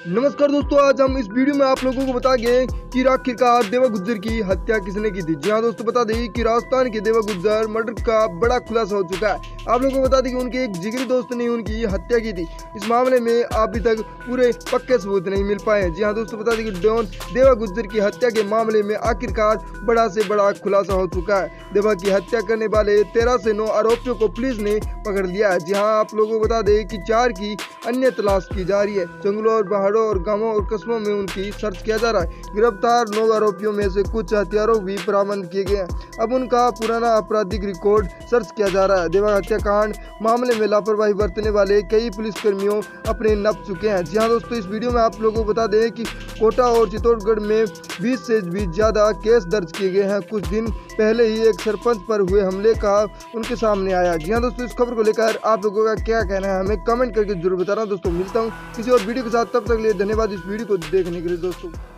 नमस्कार दोस्तों, आज हम इस वीडियो में आप लोगों को बताएंगे कि आखिरकार देवा गुज्जर की हत्या किसने की थी। जी हाँ दोस्तों, बता दें कि राजस्थान के देवा गुज्जर मर्डर का बड़ा खुलासा हो चुका है। आप लोगों को बता दें कि उनके एक जिगरी दोस्त ने उनकी हत्या की थी। इस मामले में अभी तक पूरे पक्के सबूत नहीं मिल पाए हैं। जी हाँ दोस्तों, बता दें कि डॉन देवा गुज्जर की हत्या के मामले में आखिरकार बड़ा से बड़ा खुलासा हो चुका है। देवा की हत्या करने वाले 13 से 9 आरोपियों को पुलिस ने पकड़ लिया है। जी हाँ, आप लोगों को बता दें कि 4 की अन्य तलाश की जा रही है। जंगलों और पहाड़ों और गांवों और कस्बों में उनकी सर्च किया जा रहा है। गिरफ्तार 9 आरोपियों में से कुछ हथियारों भी बरामद किए गए हैं। अब उनका पुराना आपराधिक रिकॉर्ड सर्च किया जा रहा है। देवा हत्याकांड मामले में लापरवाही बरतने वाले कई पुलिसकर्मियों अपने नप चुके हैं। जी हाँ दोस्तों, इस वीडियो में आप लोगों को बता दें कि कोटा और चित्तौड़गढ़ में 20 से भी ज्यादा केस दर्ज किए गए हैं। कुछ दिन पहले ही एक सरपंच पर हुए हमले का उनके सामने आया। जी हाँ दोस्तों, इस खबर को लेकर आप लोगों का क्या कहना है हमें कमेंट करके जरूर बताना। दोस्तों मिलता हूँ किसी और वीडियो के साथ, तब तक के लिए धन्यवाद इस वीडियो को देखने के लिए दोस्तों।